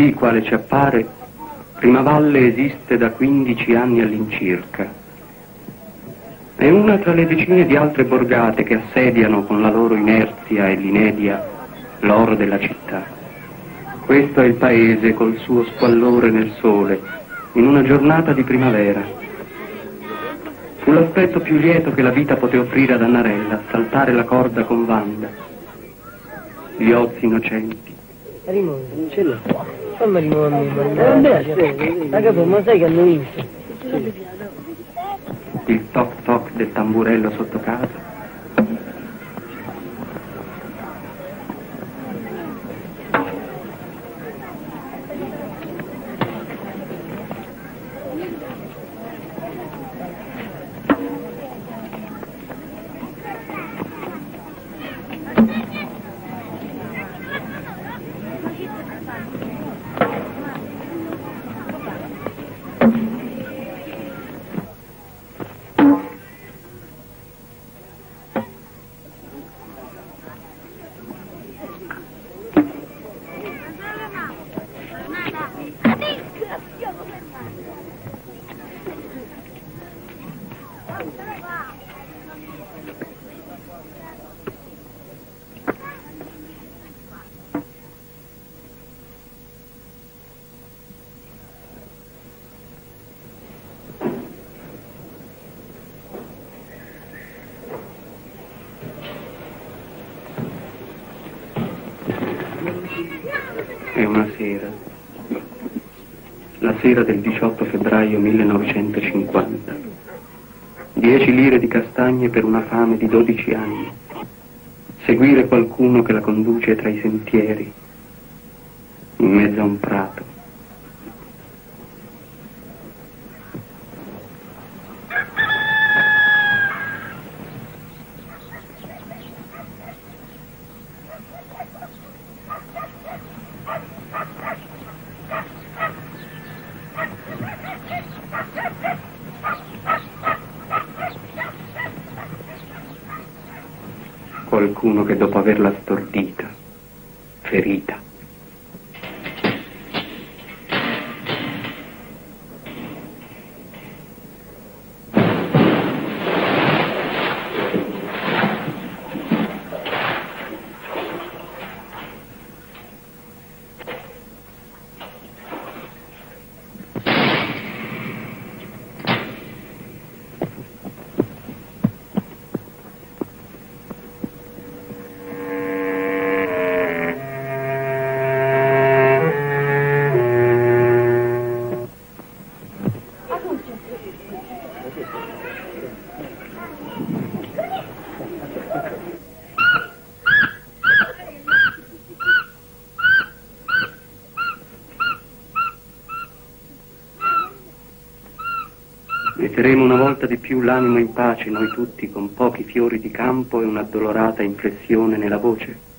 Così, quale ci appare, Primavalle esiste da 15 anni all'incirca. È una tra le decine di altre borgate che assediano con la loro inerzia e l'inedia l'oro della città. Questo è il paese col suo squallore nel sole, in una giornata di primavera. Fu l'aspetto più lieto che la vita poté offrire ad Annarella, saltare la corda con Wanda. Gli ozi innocenti. Rimondo, ce l'ho. Fammi rimuovere la capo, ma sai che hanno vinto? Il toc toc del tamburello sotto casa. È una sera, la sera del 18 febbraio 1950. 10 lire di castagne per una fame di 12 anni. Seguire qualcuno che la conduce tra i sentieri, in mezzo a un prato. Qualcuno che dopo averla stordita, ferita, metteremo una volta di più l'animo in pace noi tutti con pochi fiori di campo e un'addolorata inflessione nella voce.